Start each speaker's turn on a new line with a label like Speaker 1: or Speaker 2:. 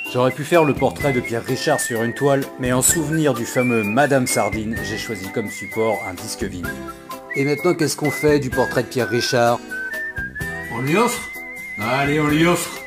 Speaker 1: J'aurais pu faire le portrait de Pierre Richard sur une toile, mais en souvenir du fameux Madame Sardine, j'ai choisi comme support un disque vinyle. Et maintenant, qu'est-ce qu'on fait du portrait de Pierre Richard?
Speaker 2: On lui offre? Allez, on lui offre.